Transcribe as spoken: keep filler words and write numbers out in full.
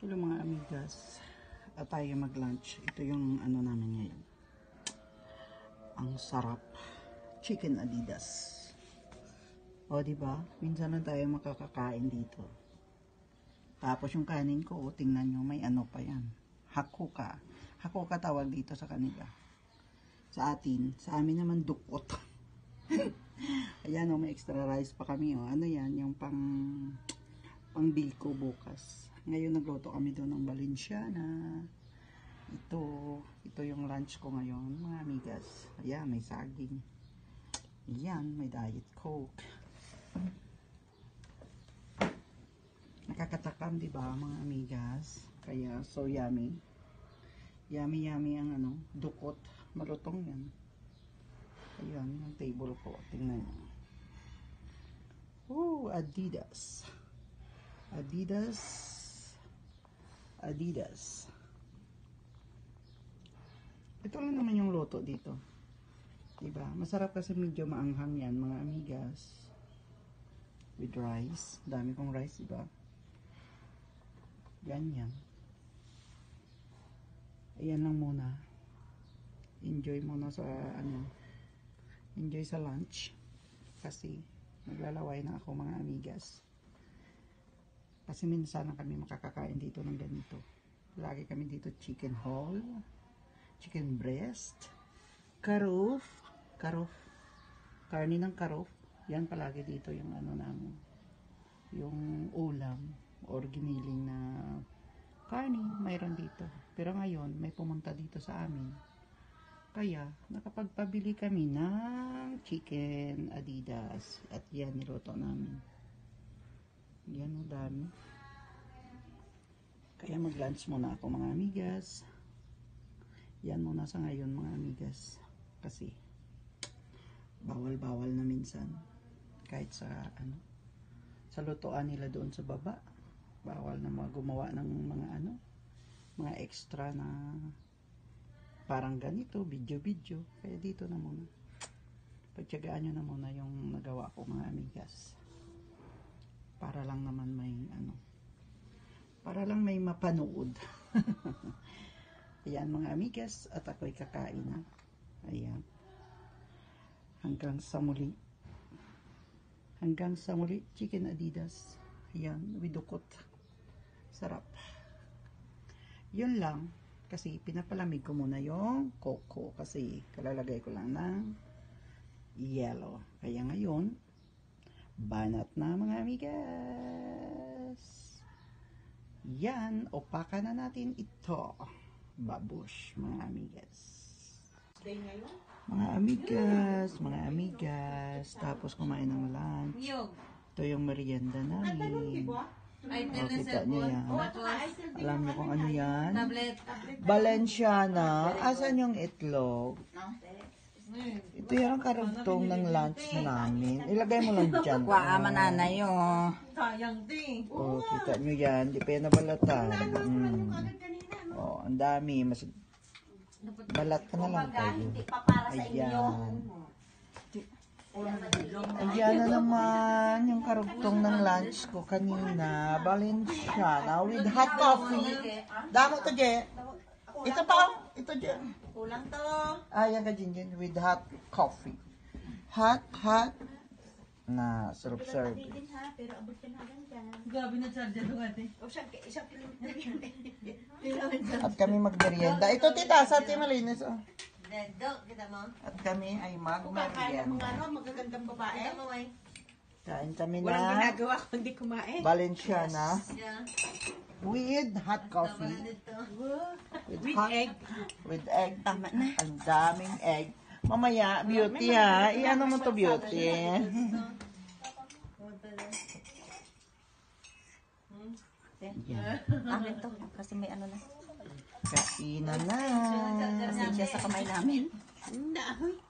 Hello mga amigas. At tayo mag-lunch. Ito yung ano namin ngayon. Ang sarap. Chicken Adidas. O diba? Minsan lang tayo makakakain dito. Tapos yung kanin ko, tingnan nyo, may ano pa yan. Hakuka. Hakuka tawag dito sa kanila. Sa atin. Sa amin naman dukot. Ayan o, may extra rice pa kami o. Ano yan? Yung pang pang biko bukas. Ngayon nagluto kami doon ng Valenciana. Ito, ito yung lunch ko ngayon, mga amigas. Ayan, may saging. Ayan, may diet coke. Nakakatakam, di ba, mga amigas? Kaya, so yummy. Yummy, yummy ang ano, dukot. Malutong yan. Ayan, yung table ko. Tingnan nyo. Oh, Adidas. Adidas. Adidas. Ito lang naman yung luto dito. Diba? Masarap kasi medyo maanghang yan, mga amigas. With rice. Dami kong rice, diba? Yan yan. Ayan lang muna. Enjoy muna sa ano. Enjoy sa lunch. Kasi maglalaway na ako, mga amigas. Kasi minsan na kami makakakain dito ng ganito. Lagi kami dito chicken whole, chicken breast, karoof, karoof, karni ng karoof. Yan palagi dito yung ano namin, yung ulam or giniling na karni, mayroon dito. Pero ngayon, may pumunta dito sa amin. Kaya, nakapagpabili kami ng chicken Adidas. At yan, niluto namin. Yan o, dami. Kaya mag-lunch muna ako, mga amigas. Yan muna sa ngayon, mga amigas. Kasi bawal-bawal na minsan. Kahit sa ano, sa lutuan nila doon sa baba. Bawal na mga gumawa ng mga ano, mga extra na parang ganito, video-video. Kaya dito na muna. Pagtyagaan nyo na muna yung nagawa ko, mga amigas. Para lang naman may ano, para lang may mapanood. Ayan, mga amigas, at ako'y kakain na. Ayan. Hanggang sa muli. Hanggang sa muli, chicken Adidas. Ayan, with dukot. Sarap. Yun lang, kasi pinapalamig ko muna yung coco, kasi kalalagay ko lang ng yellow. Kaya ngayon, banat na, mga amigas. Yan, opaka na natin ito. Babush, mga amigas. Mga amigas, mga amigas. Tapos kumain ng lunch. Ito yung merienda namin. O, kita nyo yan. Alam nyo kung ano yan? Valenciana. Asan yung itlog? Ito yung karugtong ng lunch namin. Ilagay mo lang dyan. Waa, mananay oh. Sayang din. Oh, kita nyo yan. Di pa yan nabalatan. Mm. Oh, ang dami. Mas balat ka na lang kayo. Ayan. Ayan na naman yung karugtong ng lunch ko kanina. Valenciana with hot coffee. Damo to, Je. Ito pa. Ito, Je. Kulang to. Ayan ka, Jinjin, with hot coffee. Hot, hot. Na, serve-serve. Din ha, pero abot ka na hanggang dyan. Grabe na charge ito ate. O siya, isang kilometer. At kami magmerienda. Ito, tita, sa atin malinis. Oh. Dedo, kita mo? At kami ay Kung kakain ng mga ano, magmerienda. magagandang babae. Eh? Kita mo, ay. Kain kami Walang na ginagawa kundi kumain. Valenciana Yeah. with hot coffee. With, With hot, egg. With egg. Tama na. Ang daming egg. Mamaya, beauty ha. Iano mo to, beauty. Yan. Amin to, kasi may ano na. Kainan na. Kasi siya sa kamay namin. Nahoy.